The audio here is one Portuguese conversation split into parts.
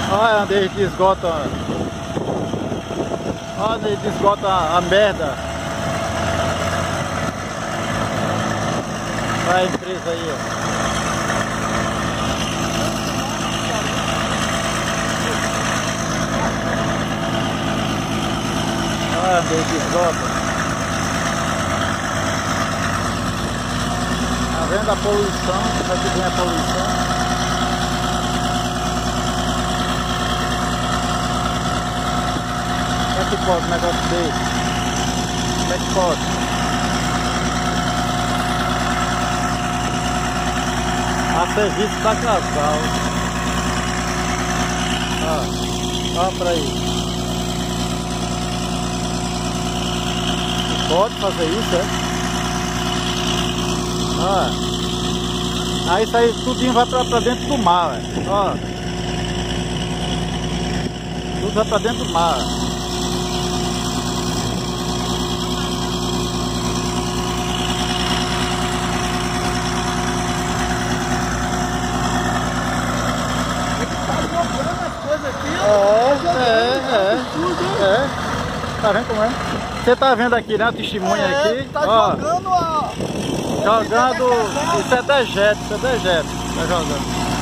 Olha onde eles esgotam. Olha onde eles esgotam a merda. Olha a empresa aí, ó. Olha onde eles esgotam. Tá vendo a poluição? Como é que vem a poluição? Como é que pode um negócio desse? Como é que pode? A serviço da Casal. Ó pra aí. Pode fazer isso, é? Ó. Aí isso aí tudinho vai pra dentro do mar, velho. Ó. Tudo vai pra dentro do mar. Tá vendo como é? Você tá vendo aqui, né? O testemunho aqui. Tá ó, jogando a... Jogando. Isso é dejeto, isso é dejeto. Tá jogando.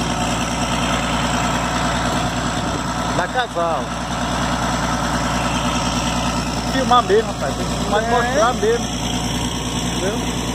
Da Casal. Filmar mesmo, rapaz. Tem que filmar e mostrar mesmo. Entendeu?